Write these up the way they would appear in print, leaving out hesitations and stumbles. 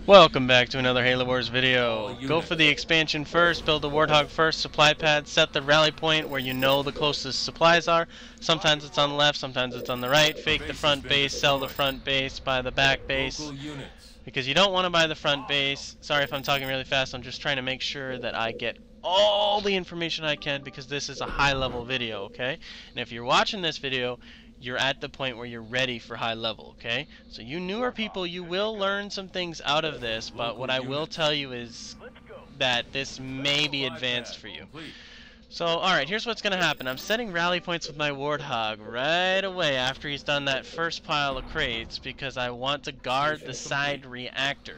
Welcome back to another Halo Wars video. Go for the expansion first, build the Warthog first, supply pad, set the rally point where you know the closest supplies are. Sometimes it's on the left, sometimes it's on the right. Fake the front base, sell the front base, buy the back base. Because you don't want to buy the front base. Sorry if I'm talking really fast, I'm just trying to make sure that I get all the information I can because this is a high level video, okay? And if you're watching this video, you're at the point where you're ready for high level, okay? So you newer people, you will learn some things out of this, but what I will tell you is that this may be advanced for you. So, alright, here's what's going to happen. I'm setting rally points with my Warthog right away after he's done that first pile of crates because I want to guard the side reactor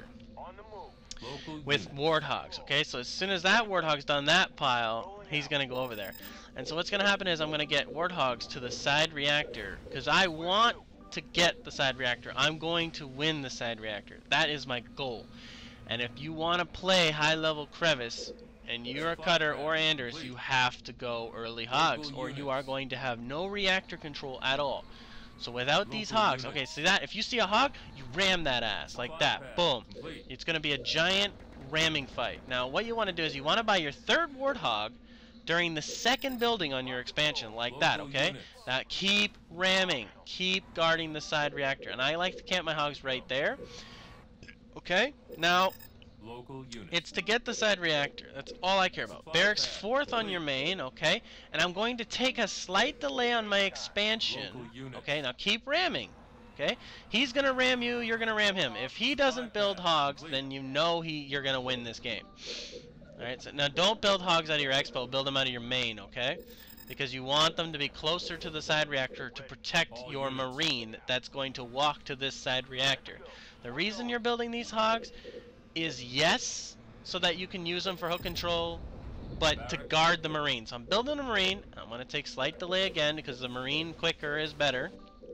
with Warthogs, okay? So as soon as that Warthog's done that pile, he's going to go over there. And so what's going to happen is I'm going to get Warthogs to the side reactor because I want to get the side reactor. I'm going to win the side reactor. That is my goal. And if you want to play high-level Crevice and you're a Cutter or Anders, you have to go early Hogs or you are going to have no reactor control at all. So without these Hogs, okay, see that? If you see a Hog, you ram that ass like that. Boom. It's going to be a giant ramming fight. Now what you want to do is you want to buy your third Warthog during the second building on your expansion, like that, okay? Now keep ramming, keep guarding the side reactor, and I like to camp my Hogs right there, okay? Now, it's to get the side reactor, that's all I care about. Barracks fourth on your main, okay? And I'm going to take a slight delay on my expansion, okay? Now keep ramming, okay? He's gonna ram you, you're gonna ram him. If he doesn't build Hogs, then you know you're gonna win this game. Alright, so now don't build Hogs out of your expo, build them out of your main, okay? Because you want them to be closer to the side reactor to protect your Marine that's going to walk to this side reactor. The reason you're building these Hogs is, yes, so that you can use them for hook control, but to guard the Marine. So I'm building a Marine, I'm going to take slight delay again because the Marine quicker is better.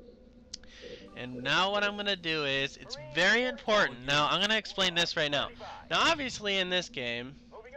And now what I'm going to do is, it's very important. Now I'm going to explain this right now. Now obviously in this game,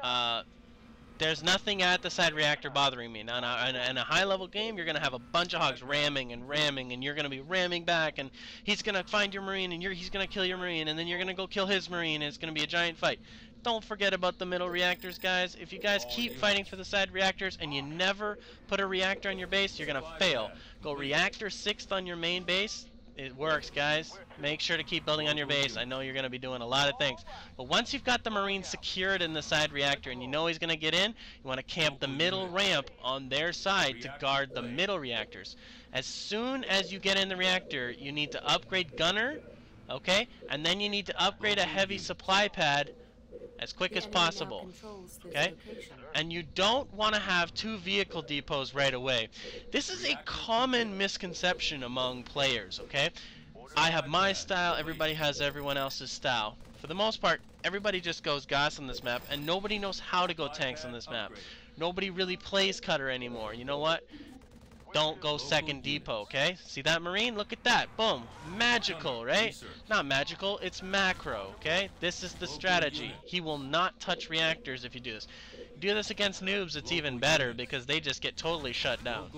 there's nothing at the side reactor bothering me. Now, in a high-level game, you're going to have a bunch of Hogs ramming, and you're going to be ramming back, and he's going to find your Marine, and he's going to kill your Marine, and then you're going to go kill his Marine, and it's going to be a giant fight. Don't forget about the middle reactors, guys. If you guys keep fighting for the side reactors, and you never put a reactor on your base, you're going to fail. Go reactor 6th on your main base. It works, guys. Make sure to keep building on your base. I know you're going to be doing a lot of things. But once you've got the Marine secured in the side reactor and you know he's going to get in, you want to camp the middle ramp on their side to guard the middle reactors. As soon as you get in the reactor, you need to upgrade Gunner, okay? And then you need to upgrade a heavy supply pad as quick as possible, okay? And you don't want to have 2 vehicle depots right away. This is a common misconception among players, okay? I have my style, everybody has everyone else's style. For the most part, everybody just goes gas on this map, and nobody knows how to go tanks on this map. Nobody really plays Cutter anymore. You know what? Don't go second depot, okay? See that Marine? Look at that. Boom. Magical, right? Not magical, it's macro, okay? This is the strategy. He will not touch reactors if you do this. Do this against noobs, it's even better because they just get totally shut down.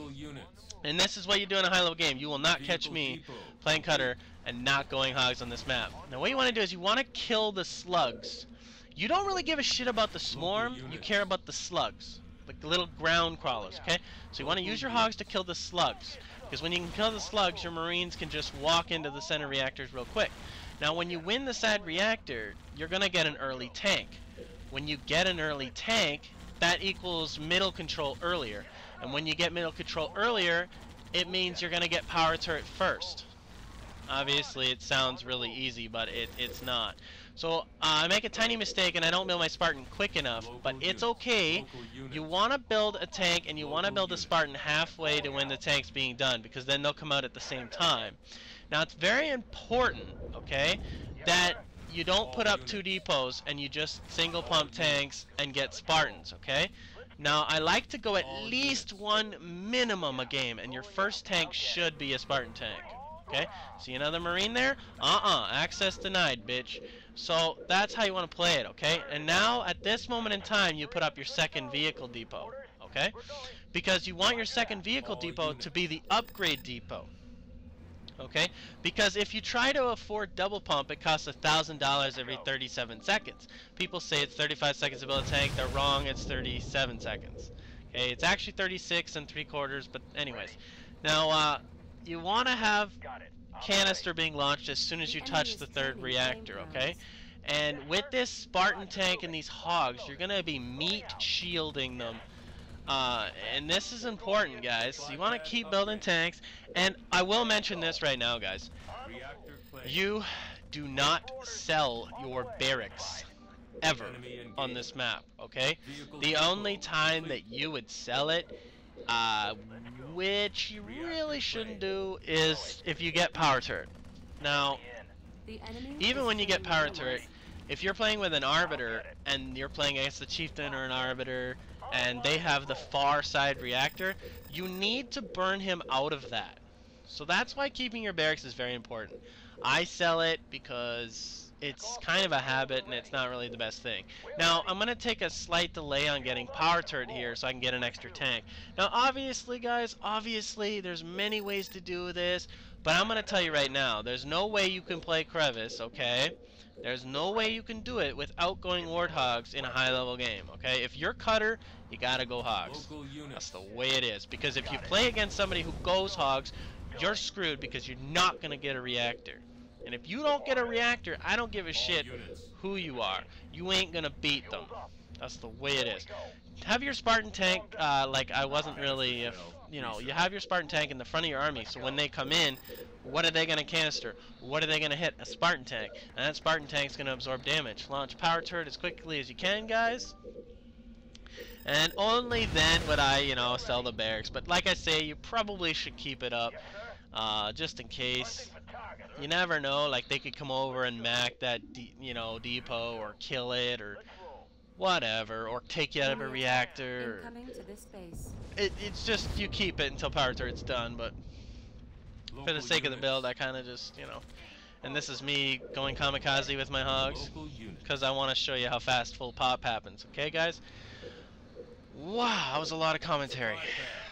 And this is what you do in a high-level game. You will not catch me playing Cutter and not going Hogs on this map. Now what you want to do is you want to kill the slugs. You don't really give a shit about the swarm, you care about the slugs. Like the little ground crawlers, okay? So you want to use your Hogs to kill the slugs. Because when you can kill the slugs, your Marines can just walk into the center reactors real quick. Now when you win the side reactor, you're going to get an early tank. When you get an early tank, that equals middle control earlier. And when you get middle control earlier, it means you're going to get power turret first. Obviously it sounds really easy, but it's not. So I make a tiny mistake and I don't build my Spartan quick enough, but it's okay. You want to build a tank and you want to build a Spartan halfway to when the tank's being done, because then they'll come out at the same time. Now it's very important, okay, that you don't put up 2 depots and you just single pump tanks and get Spartans, okay? Now I like to go at least 1 minimum a game, and your first tank should be a Spartan tank. Okay, see another Marine there? Access denied, bitch. So that's how you want to play it, okay? And now at this moment in time, you put up your second vehicle depot, okay? Because you want your second vehicle depot to be the upgrade depot. Okay, because if you try to afford double pump, it costs $1,000 every 37 seconds. People say it's 35 seconds to build a tank. They're wrong. It's 37 seconds. Okay, it's actually 36 3/4. But anyways, now you want to have canister being launched as soon as you touch the third reactor. Okay, and with this Spartan tank and these hogs, you're gonna be meat shielding them. And this is important, guys. So you want to keep building tanks. And I will mention this right now, guys. You do not sell your barracks ever on this map, okay? The only time that you would sell it, which you really shouldn't do, is if you get power turret. Now, even when you get power turret, if you're playing with an Arbiter and you're playing against the Chieftain or an Arbiter and they have the far side reactor, you need to burn him out of that. So that's why keeping your barracks is very important. I sell it because it's kind of a habit and it's not really the best thing. Now, I'm going to take a slight delay on getting power turret here so I can get an extra tank. Now, obviously, guys, there's many ways to do this, but I'm going to tell you right now, there's no way you can play Crevice, okay? There's no way you can do it without going Warthogs in a high-level game, okay? If you're Cutter, you gotta go Hogs. That's the way it is. Because if you play against somebody who goes Hogs, you're screwed because you're not gonna get a reactor. And if you don't get a reactor, I don't give a shit who you are. You ain't gonna beat them. That's the way it is. Have your Spartan tank, like I wasn't really, you have your Spartan tank in the front of your army, so when they come in, what are they going to canister? What are they going to hit? A Spartan tank. And that Spartan tank's going to absorb damage. Launch power turret as quickly as you can, guys. And only then would I, sell the barracks. But like I say, you probably should keep it up, just in case. You never know, like they could come over and mac that, depot or kill it or whatever, or take you out of a reactor. It's just, you keep it until power turret's done, but for the sake of the build, I kind of just, and this is me going kamikaze with my hogs, because I want to show you how fast full pop happens, okay guys? Wow, that was a lot of commentary.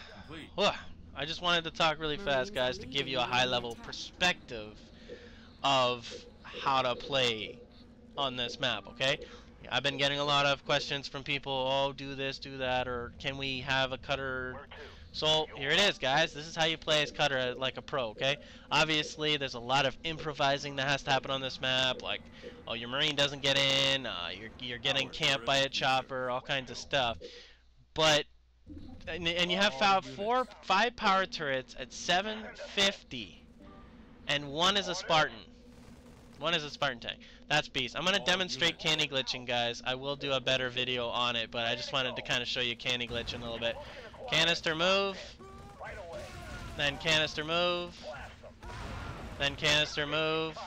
I just wanted to talk really fast, guys, to give you a high-level perspective of how to play on this map, okay? I've been getting a lot of questions from people, oh, do this, do that, or can we have a Cutter? So, here it is, guys. This is how you play as Cutter like a pro, okay? Obviously, there's a lot of improvising that has to happen on this map, like, oh, your Marine doesn't get in, you're getting camped by a chopper, all kinds of stuff. But, and you have 5 power turrets at 750, and one is a Spartan. One is a Spartan tank. That's beast. I'm going to demonstrate candy glitching, guys. I will do a better video on it, but I just wanted to kind of show you candy glitching a little bit. Canister move. Then canister move. Then canister move.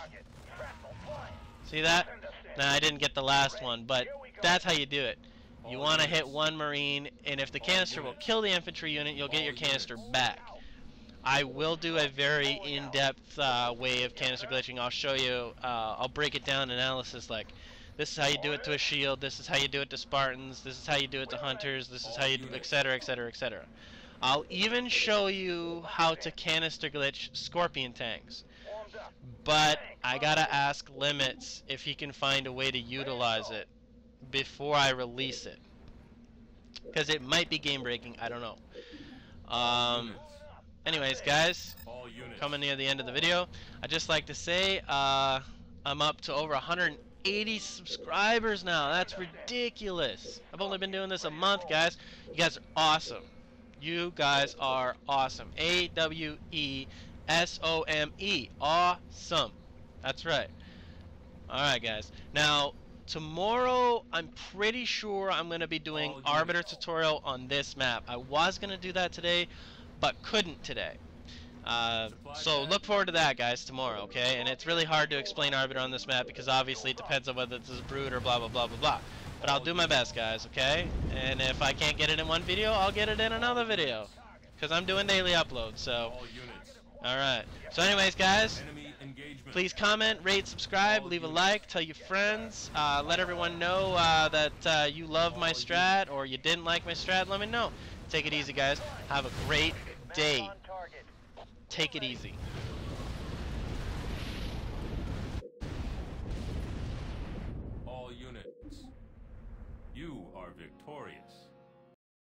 See that? Nah, I didn't get the last one, but that's how you do it. You want to hit one Marine, and if the canister will kill the infantry unit, you'll get your canister back. I will do a very in-depth way of canister glitching. I'll show you, I'll break it down analysis, like this is how you do it to a shield, this is how you do it to Spartans, this is how you do it to hunters, this is how you do, etc, etc, etc. I'll even show you how to canister glitch Scorpion tanks. But I gotta ask Limits if he can find a way to utilize it before I release it. Because it might be game breaking, I don't know. Anyways, guys, coming near the end of the video, I'd just like to say I'm up to over 180 subscribers now. That's ridiculous. I've only been doing this a month, guys. You guys are awesome. You guys are awesome. AWESOME. Awesome. That's right. Alright, guys. Now, tomorrow, I'm pretty sure I'm going to be doing Arbiter tutorial on this map. I was going to do that today, but couldn't today. So look forward to that, guys, tomorrow, okay? And it's really hard to explain Arbiter on this map because obviously it depends on whether this is Brood or blah blah blah blah blah. But I'll do my best, guys, okay? And if I can't get it in one video, I'll get it in another video. Because I'm doing daily uploads, so... Alright. So anyways, guys, please comment, rate, subscribe, leave a like, tell your friends, let everyone know that you love my strat or you didn't like my strat, let me know. Take it easy, guys. Have a great day. Take it easy. are victorious.